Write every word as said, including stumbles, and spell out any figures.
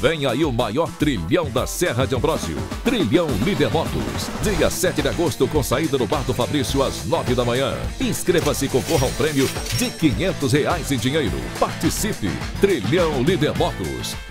Vem aí o maior trilhão da Serra de Ambrósio. Trilhão Líder Motos. Dia sete de agosto com saída no Bar do Fabrício às nove da manhã. Inscreva-se e concorra a um prêmio de quinhentos reais em dinheiro. Participe. Trilhão Líder Motos.